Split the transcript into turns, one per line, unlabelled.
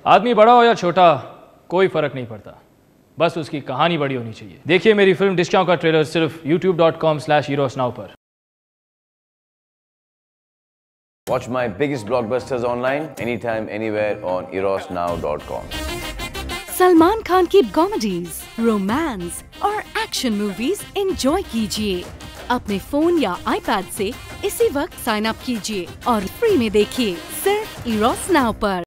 आदमी बड़ा हो या छोटा कोई फर्क नहीं पड़ता, बस उसकी कहानी बड़ी होनी चाहिए। देखिए मेरी फिल्म डिस्काउंट का ट्रेलर सिर्फ youtube.com/erosnow पर।
Watch my biggest blockbusters online anytime, anywhere on erosnow.com.
Salman Khan की कॉमेडीज, रोमांस और एक्शन मूवीज एंजॉय कीजिए अपने फोन या आईपैड से इसी वक्त साइन अप कीजिए और फ्री में देखिए सिर्फ eros now पर।